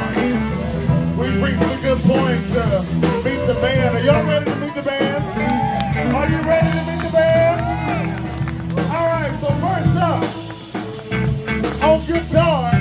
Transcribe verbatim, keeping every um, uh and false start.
We reached a good point to meet the band. Are y'all ready to meet the band? Are you ready to meet the band? All right, so first up, on guitar,